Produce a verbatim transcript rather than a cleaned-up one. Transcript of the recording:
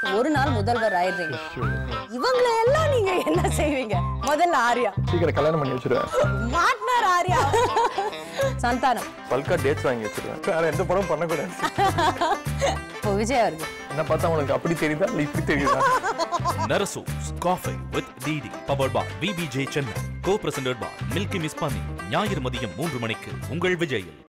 ஒரு நாள் முதல்வர் ஆயிடுறீங்க. இவங்களை எல்லாம் நீங்க என்ன செய்வீங்க? முதல்ல ஆர்யா சீக்கிரம் கல்யாணம் பண்ணி வச்சிருவேன். மாட்னார் ஆர்யா. சந்தானம் பல்கா டேட்ஸ் வாங்கி வச்சிருவேன். வேற எந்த படம் பண்ணக்கூடாது. இப்போ விஜய் அவர்கள் என்ன பார்த்தா உங்களுக்கு அப்படி தெரியுதா இல்லை இப்படி தெரியுதா? Narasus Coffee with D D powered by V B J Chennai, co-presented by Milky Miss Pani. ஞாயிறு மதியம் மூன்று மணிக்கு உங்கள் விஜயில்.